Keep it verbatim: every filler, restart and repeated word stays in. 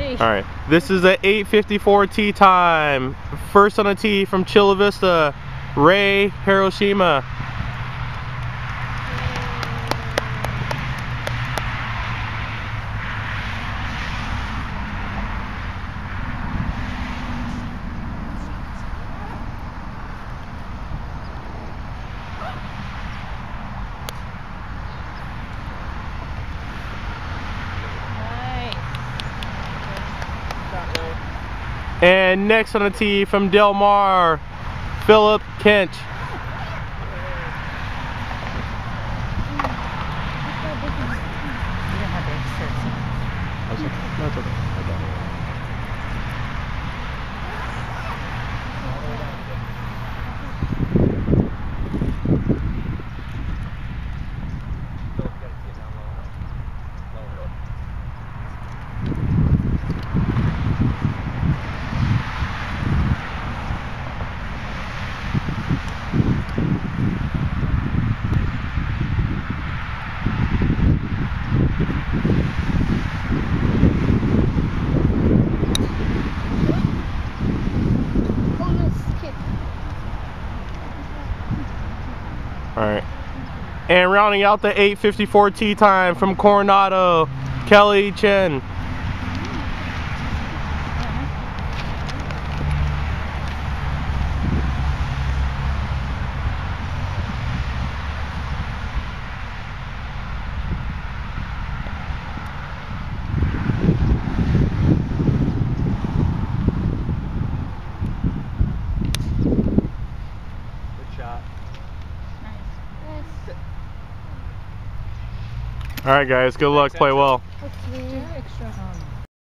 Alright, this is a eight fifty-four tee time. First on the tee from Chilla Vista, Ray Harashima. And next on the tee from Del Mar, Philip Kench. That's okay. Alright. And rounding out the eight fifty-four tee time from Coronado, Kelly Chinn. Alright guys, good luck, play well. Okay.